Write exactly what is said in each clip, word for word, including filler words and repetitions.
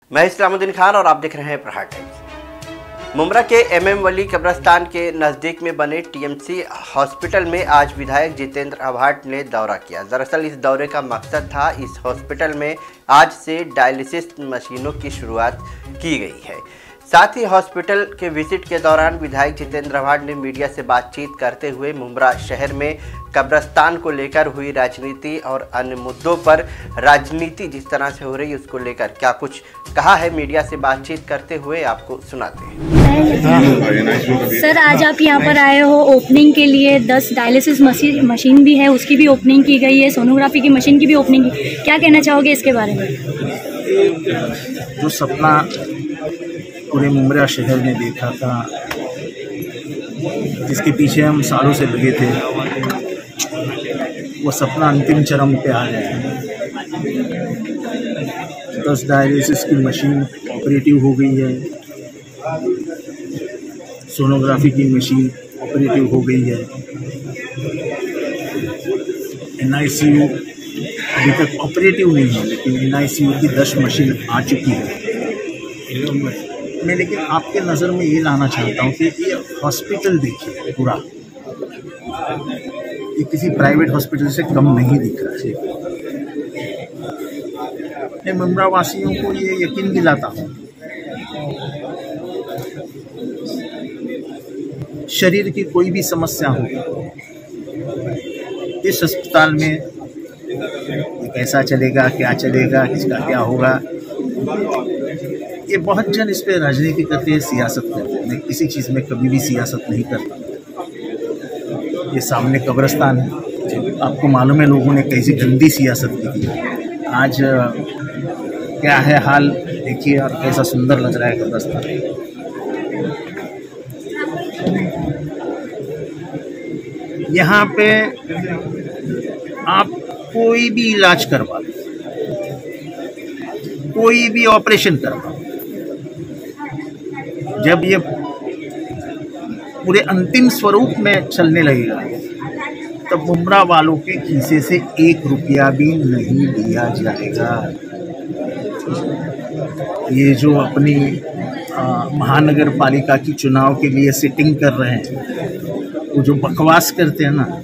मैं इस्लामुद्दीन खान और आप देख रहे हैं प्रहार टाइम्स। मुमरा के एमएम वली कब्रिस्तान के नज़दीक में बने टीएमसी हॉस्पिटल में आज विधायक जितेंद्र आव्हाड ने दौरा किया। दरअसल इस दौरे का मकसद था, इस हॉस्पिटल में आज से डायलिसिस मशीनों की शुरुआत की गई है। साथ ही हॉस्पिटल के विजिट के दौरान विधायक जितेंद्र आव्हाड ने मीडिया से बातचीत करते हुए मुमरा शहर में कब्रिस्तान को लेकर हुई राजनीति और अन्य मुद्दों पर राजनीति जिस तरह से हो रही है उसको लेकर क्या कुछ कहा है, मीडिया से बातचीत करते हुए आपको सुनाते हैं। सर, आज आप यहाँ पर आए हो ओपनिंग के लिए। दस डायलिसिस मशीन मशीन भी है, उसकी भी ओपनिंग की गई है। सोनोग्राफी की मशीन की भी ओपनिंग की। क्या कहना चाहोगे इसके बारे में? जो सपना पूरे मुमरा शहर ने देखा था, जिसके पीछे हम सालों से लगे थे, वो सपना अंतिम चरम पे आ गया है। दस डायलिसिस की मशीन ऑपरेटिव हो गई है, सोनोग्राफी की मशीन ऑपरेटिव हो गई है, एनआईसीयू अभी तक ऑपरेटिव नहीं है, लेकिन एनआईसीयू की दस मशीन आ चुकी है। मैं लेकिन आपके नज़र में ये लाना चाहता हूँ कि ये हॉस्पिटल देखिए पूरा, ये किसी प्राइवेट हॉस्पिटल से कम नहीं दिख रहा है। मैं मुमरा वासियों को ये यकीन दिलाता हूँ, शरीर की कोई भी समस्या हो, इस अस्पताल में ये कैसा चलेगा, क्या चलेगा, किसका क्या होगा, ये बहुत जन इस पे राजनीति करते हैं, सियासत करते हैं। मैं किसी चीज़ में कभी भी सियासत नहीं करता। ये सामने कब्रिस्तान है, आपको मालूम है लोगों ने कैसी गंदी सियासत की थी। आज क्या है हाल देखिए, और कैसा सुंदर लग रहा है कब्रिस्तान। यहाँ पे आप कोई भी इलाज करवा लो, कोई भी ऑपरेशन करवा, जब ये पूरे अंतिम स्वरूप में चलने लगेगा तब मुमरा वालों के खीसे से एक रुपया भी नहीं दिया जाएगा। ये जो अपनी महानगर पालिका की चुनाव के लिए सिटिंग कर रहे हैं, वो जो बकवास करते हैं ना,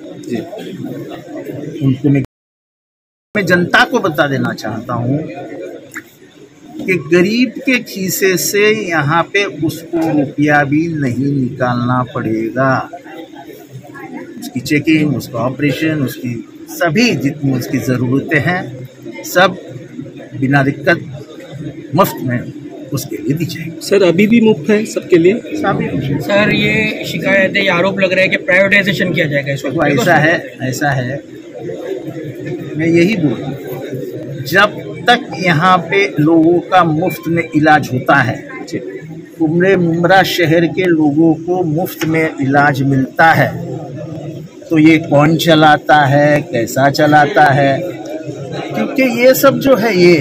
उनको मैं मैं जनता को बता देना चाहता हूँ कि गरीब के खीसे से यहाँ पे उसको रुपया भी नहीं निकालना पड़ेगा। उसकी चेकिंग, उसका ऑपरेशन, उसकी सभी जितनी उसकी ज़रूरतें हैं, सब बिना दिक्कत मुफ्त में उसके लिए दी जाएगी। सर, अभी भी मुफ्त है सबके लिए? सभी। सर, ये शिकायत है, ये आरोप लग रहा है कि प्राइवेटाइजेशन किया जाएगा इस वक्त। ऐसा है ऐसा है मैं यही बोलूँ, जब तक यहाँ पे लोगों का मुफ्त में इलाज होता है, पूरे मुमरा शहर के लोगों को मुफ्त में इलाज मिलता है, तो ये कौन चलाता है, कैसा चलाता है, क्योंकि ये सब जो है, ये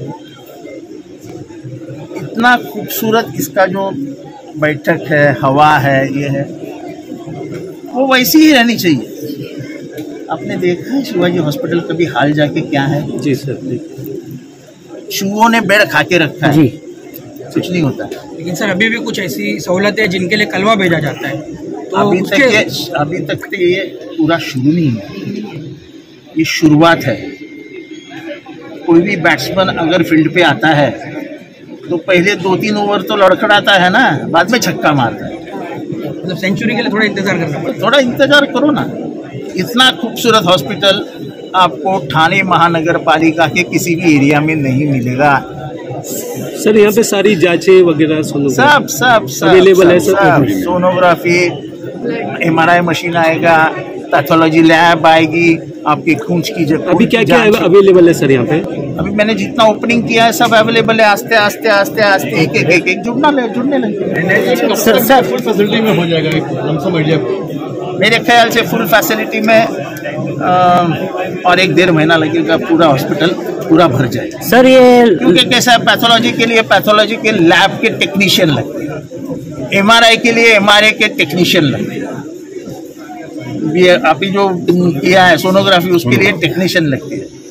इतना खूबसूरत इसका जो बैठक है, हवा है, ये है, वो वैसी ही रहनी चाहिए। आपने देखा है शिवाजी हॉस्पिटल कभी हाल जाके क्या है? जी सर, चूहों ने बेड खा के रखा है, कुछ नहीं होता। लेकिन सर, अभी भी कुछ ऐसी सहूलत है जिनके लिए कलवा भेजा जाता है, तो अभी तक ये अभी तक तो ये पूरा शुरू नहीं है, ये शुरुआत है। कोई भी बैट्समैन अगर फील्ड पे आता है तो पहले दो तीन ओवर तो लड़खड़ाता है ना, बाद में छक्का मारता है। मतलब सेंचुरी के लिए थोड़ा इंतजार करना पड़ता है। थोड़ा इंतजार करो ना। इतना खूबसूरत हॉस्पिटल आपको ठाणे महानगर पालिका के किसी भी एरिया में नहीं मिलेगा। सर, यहाँ पे सारी जांचें वगैरह सब सब सब अवेलेबल है, सब सोनोग्राफी, एमआरआई मशीन आएगा, पैथोलॉजी लैब आएगी, आपकी खूंच की जगह। अभी क्या क्या अवेलेबल है सर यहाँ पे? अभी मैंने जितना ओपनिंग किया है सब अवेलेबल है। आस्ते आस्ते आस्ते आस्ते एक एक एक एक जुड़ना ले जुड़ने लगे। सर सर फुल फैसिलिटी में हो जाएगा लमसम आइडिया? मेरे ख्याल से फुल फैसिलिटी में आ, और एक डेढ़ महीना लगेगा, पूरा हॉस्पिटल पूरा भर जाएगा। सर, ये क्योंकि कैसा है, पैथोलॉजी के लिए पैथोलॉजी के लैब के टेक्नीशियन लगते हैं, एमआरआई के लिए एमआरआई के टेक्नीशियन लगते हैं, ये अभी जो किया है सोनोग्राफी उसके लिए टेक्नीशियन लगती है।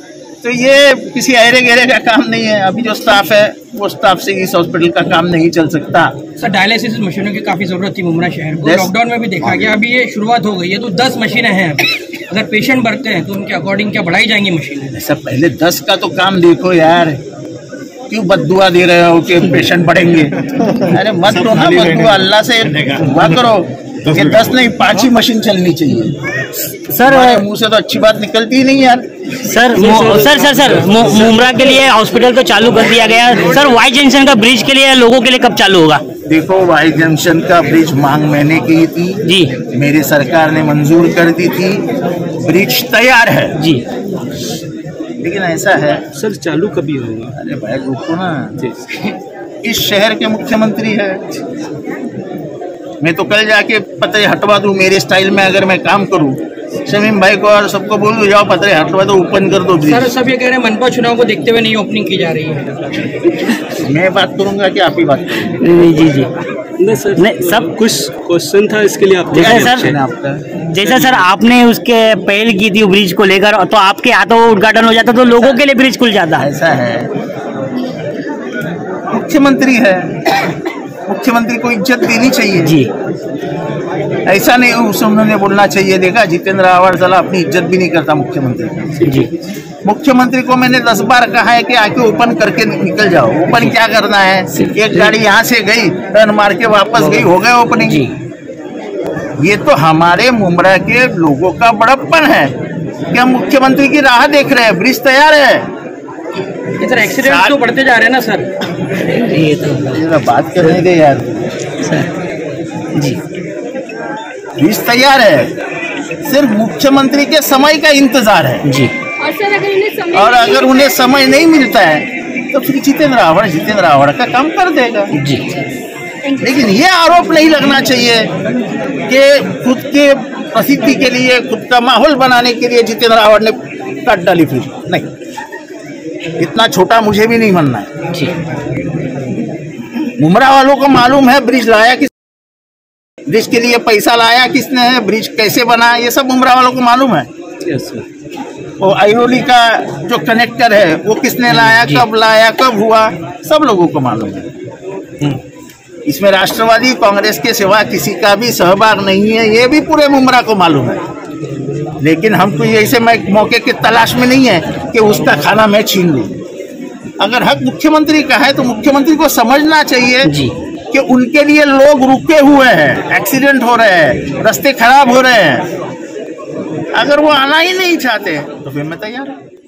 तो ये किसी अहरे गहरे का काम नहीं है। अभी जो स्टाफ है वो स्टाफ से इस हॉस्पिटल का काम नहीं चल सकता। सर डायलिसिस मशीनों की काफ़ी ज़रूरत थी मुमरा शहर को, Yes. लॉकडाउन में भी देखा गया। अभी ये शुरुआत हो गई है तो दस मशीनें हैं अभी। अगर पेशेंट बढ़ते हैं तो उनके अकॉर्डिंग क्या बढ़ाई जाएंगी मशीनें? ऐसा पहले दस का तो काम देखो यार, क्यों बद्दुआ दे रहे हो कि पेशेंट बढ़ेंगे? अरे मत दो ना बद्दुआ, अल्लाह से दुआ करो कि दस नहीं पांच ही मशीन चलनी चाहिए। सर मुंह से तो अच्छी बात निकलती ही नहीं यार। सर मु- सर सर सर मु- मुमरा के लिए हॉस्पिटल तो चालू कर दिया गया। सर वाई जंक्शन का ब्रिज के लिए लोगों के लिए कब चालू होगा? देखो वाई जंक्शन का ब्रिज मांग मैंने की थी जी मेरी सरकार ने मंजूर कर दी थी, ब्रिज तैयार है जी। लेकिन ऐसा है, सर चालू कभी होगा? अरे भाई रुको ना, इस शहर के मुख्यमंत्री है। मैं तो कल जाके पतरे हटवा दूं मेरे स्टाइल में, अगर मैं काम करूं शमीम भाई को और सबको बोल दो जाओ पतरे हटवा दो, ओपन कर दो ब्रिज। सर सब ये कह रहे हैं मनपा चुनाव को देखते हुए नहीं ओपनिंग की जा रही है। मैं बात करूंगा कि आप ही बात करेंगे? जी जी जी नहीं सर, नहीं सब कुछ क्वेश्चन था इसके लिए आप जैसे क्या सर question है आपका? जैसा सर आपने उसके पहल की थी ब्रिज को लेकर, तो आपके हाथों उद्घाटन हो जाता तो लोगों के लिए ब्रिज खुल जाता। ऐसा है, मुख्यमंत्री है, मुख्यमंत्री को इज्जत देनी चाहिए जी ऐसा नहीं उसे उन्होंने बोलना चाहिए। देखा जितेंद्र आवाड़ साला अपनी इज्जत भी नहीं करता मुख्यमंत्री जी। मुख्यमंत्री को मैंने दस बार कहा है कि आके ओपन करके निकल जाओ। ओपन क्या करना है, एक गाड़ी यहाँ से गई टर्न मार के वापस गई, हो गए ओपनिंग। जी ये तो हमारे मुमरा के लोगों का बड़प्पन है कि हम मुख्यमंत्री की राह देख रहे हैं, ब्रिज तैयार है। ये सर एक्सीडेंट तो बढ़ते जा रहे हैं ना सर। ये तो ये बात करने दे यार, जी ब्रिज तैयार है, सिर्फ मुख्यमंत्री के समय का इंतजार है। जी और सर अगर उन्हें समय और अगर उन्हें समय नहीं मिलता है तो फिर जितेंद्र आवाड़ जितेंद्र आवाड़ का काम कर देगा। जी। लेकिन ये आरोप नहीं लगना चाहिए कि खुद के प्रसिद्धि के लिए, खुद का माहौल बनाने के लिए जितेंद्र आवाड़ ने काट डाली। फिर नहीं, इतना छोटा मुझे भी नहीं मानना है। जी मुमरा वालों को मालूम है ब्रिज लाया किस, ब्रिज के लिए पैसा लाया किसने है, ब्रिज कैसे बना, ये सब मुमरा वालों को मालूम है। Yes sir. और आइरोली का जो कनेक्टर है वो किसने लाया, कब लाया, कब हुआ, सब लोगों को मालूम है। इसमें राष्ट्रवादी कांग्रेस के सिवा किसी का भी सहभाग नहीं है, ये भी पूरे मुमरा को मालूम है। लेकिन हमको ये ऐसे मौके के तलाश में नहीं है कि उसका खाना मैं छीन लूं। अगर हक मुख्यमंत्री का है तो मुख्यमंत्री को समझना चाहिए जी। कि उनके लिए लोग रुके हुए हैं, एक्सीडेंट हो रहे हैं, रास्ते खराब हो रहे हैं। अगर वो आना ही नहीं चाहते तो फिर मैं तैयार हूँ।